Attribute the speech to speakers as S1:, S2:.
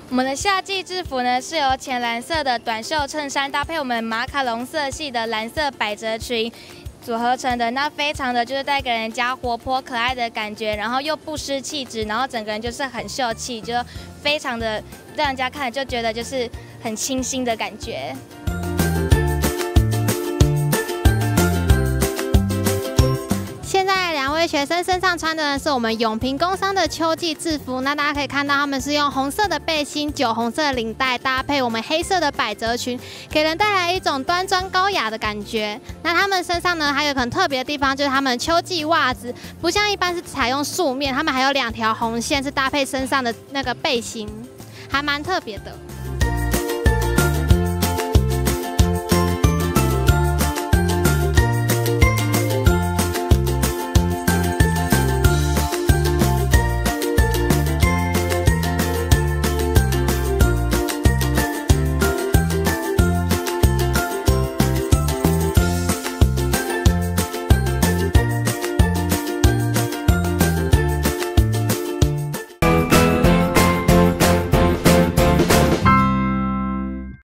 S1: 我们的夏季制服呢是由浅蓝色的短袖衬衫搭配我们马卡龙色系的蓝色百褶裙组合成的，那非常的就是带给人家活泼可爱的感觉，然后又不失气质，然后整个人就是很秀气，就非常的让人家看了就觉得就是很清新的感觉。
S2: 现在两位学生身上穿的是我们永平工商的秋季制服，那大家可以看到他们是用红色的背心、酒红色的领带搭配我们黑色的百褶裙，给人带来一种端庄高雅的感觉。那他们身上呢还有很特别的地方，就是他们秋季袜子不像一般是采用素面，他们还有2条红线是搭配身上的那个背心，还蛮特别的。